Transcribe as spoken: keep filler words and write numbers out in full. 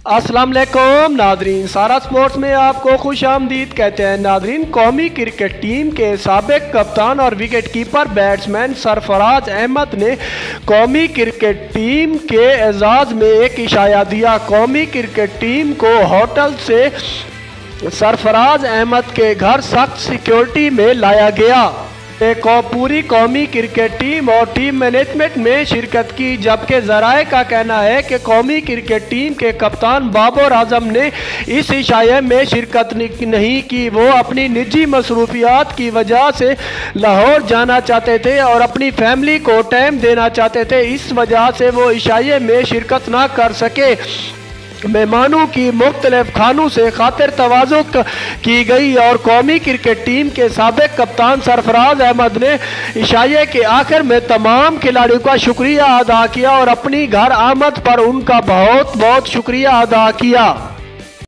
अस्सलाम वालेकुम नादरीन, सारा स्पोर्ट्स में आपको खुश आमदीद कहते हैं। नादरीन, कौमी क्रिकेट टीम के साबिक कप्तान और wicket keeper batsman Sarfaraz Ahmed ने कौमी क्रिकेट टीम के एजाज़ में एक इशाया दिया। कौमी क्रिकेट टीम को होटल से सरफराज अहमद के घर सख्त सिक्योरिटी में लाया गया। एक पूरी कौमी क्रिकेट टीम और टीम मैनेजमेंट में शिरकत की, जबकि ज़राए का कहना है कि कौमी क्रिकेट टीम के कप्तान बाबर आजम ने इस इशाये में शिरकत नहीं की। वो अपनी निजी मसरूफियात की वजह से लाहौर जाना चाहते थे और अपनी फैमिली को टाइम देना चाहते थे, इस वजह से वो इशाये में शिरकत ना कर सके। मेहमानों की मुख्तलिफ खानों से खातिर तवाज़ुक की गई और कौमी क्रिकेट टीम के साबिक कप्तान सरफराज अहमद ने इशाये के आखिर में तमाम खिलाड़ियों का शुक्रिया अदा किया और अपनी घर आमद पर उनका बहुत बहुत शुक्रिया अदा किया।